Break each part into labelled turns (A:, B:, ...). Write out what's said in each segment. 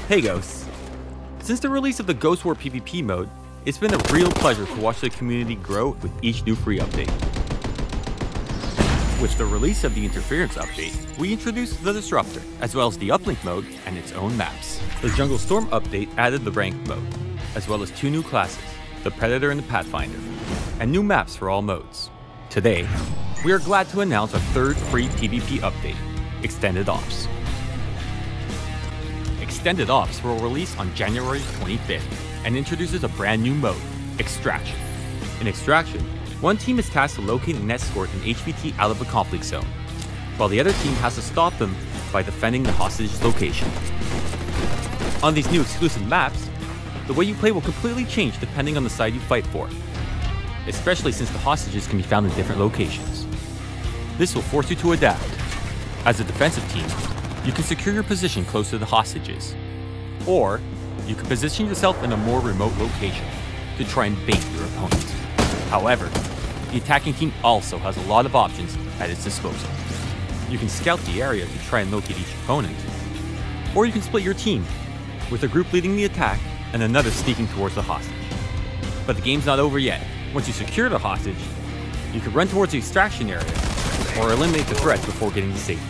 A: Hey Ghosts! Since the release of the Ghost War PvP mode, it's been a real pleasure to watch the community grow with each new free update. With the release of the Interference update, we introduced the Disruptor, as well as the Uplink mode and its own maps. The Jungle Storm update added the Ranked mode, as well as two new classes, the Predator and the Pathfinder, and new maps for all modes. Today, we are glad to announce our third free PvP update, Extended Ops. Extended Ops will release on January 25th and introduces a brand new mode, Extraction. In Extraction, one team is tasked to locate and escort an HVT out of the conflict zone, while the other team has to stop them by defending the hostage's location. On these new exclusive maps, the way you play will completely change depending on the side you fight for, especially since the hostages can be found in different locations. This will force you to adapt. As a defensive team, you can secure your position close to the hostages, or you can position yourself in a more remote location to try and bait your opponent. However, the attacking team also has a lot of options at its disposal. You can scout the area to try and locate each opponent, or you can split your team, with a group leading the attack and another sneaking towards the hostage. But the game's not over yet. Once you secure the hostage, you can run towards the extraction area, or eliminate the threats before getting to safety.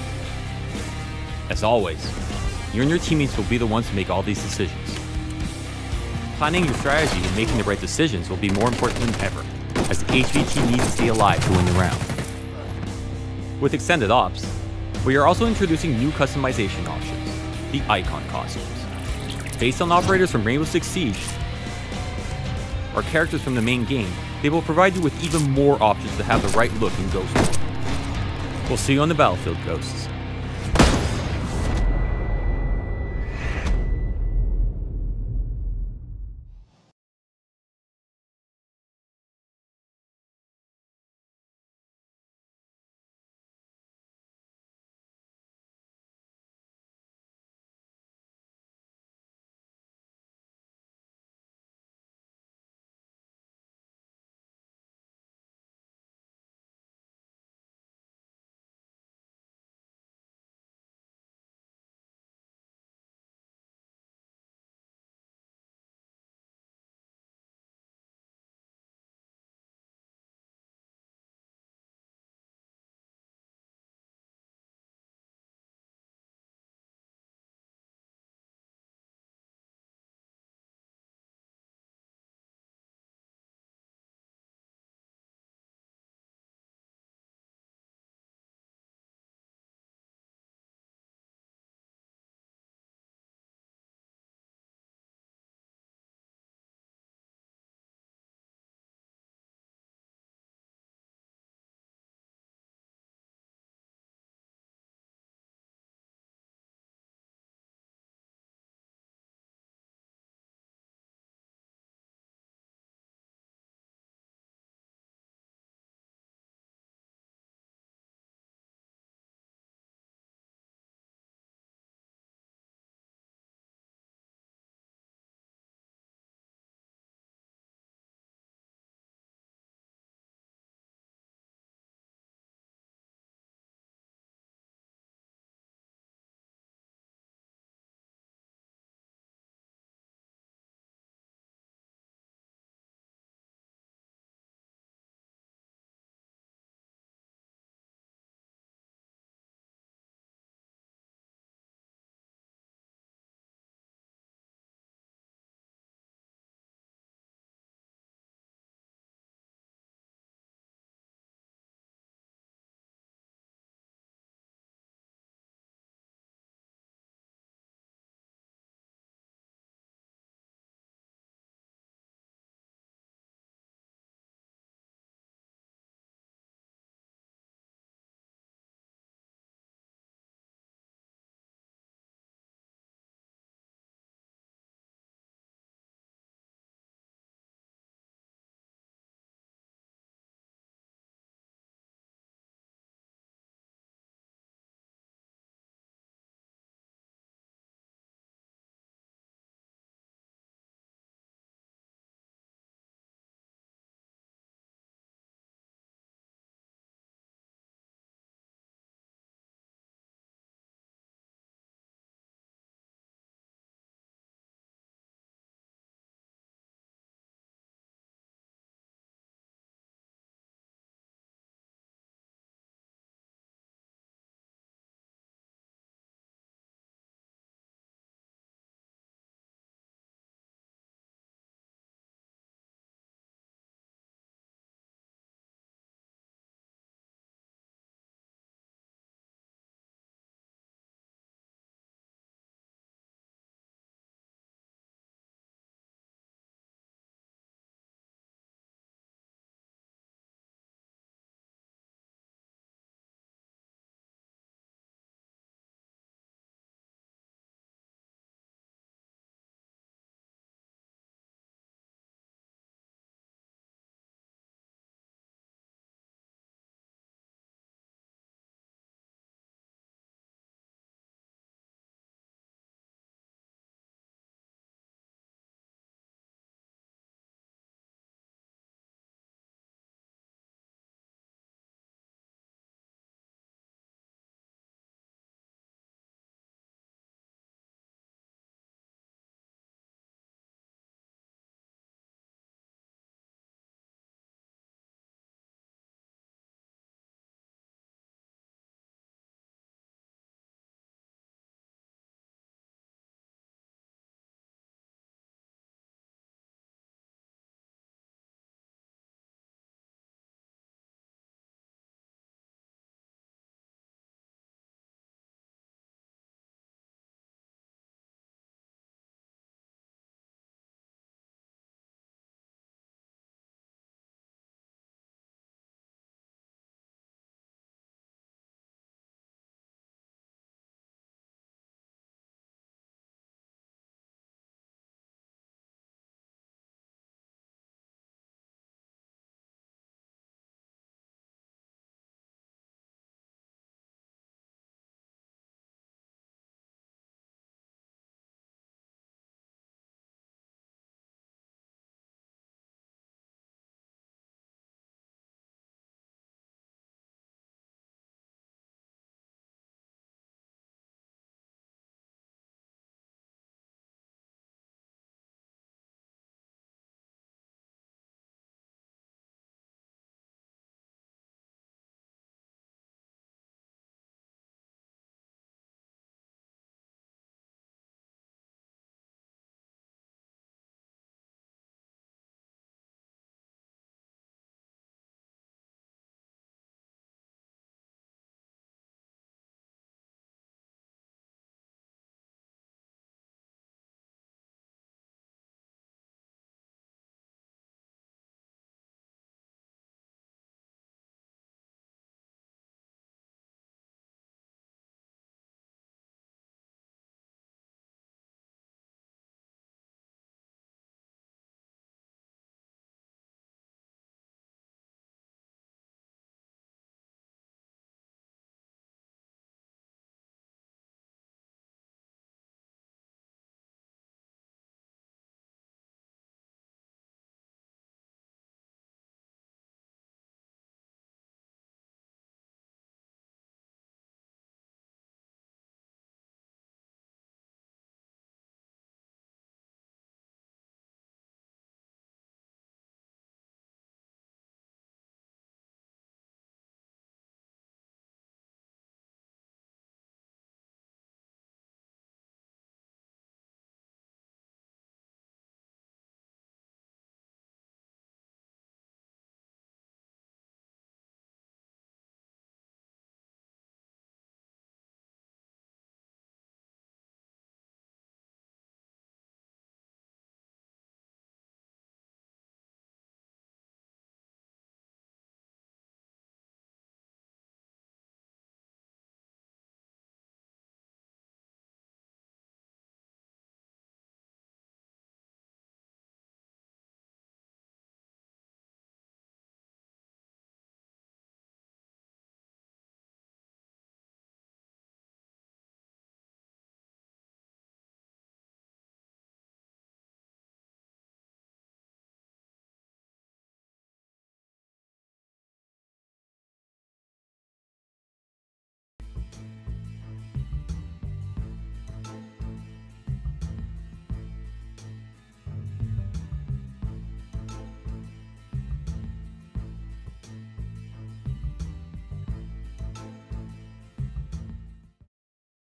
A: As always, you and your teammates will be the ones to make all these decisions. Planning your strategy and making the right decisions will be more important than ever, as the HVT needs to stay alive to win the round. With Extended Ops, we are also introducing new customization options, the Icon costumes. Based on operators from Rainbow Six Siege, or characters from the main game, they will provide you with even more options to have the right look in Ghost War. We'll see you on the battlefield, Ghosts.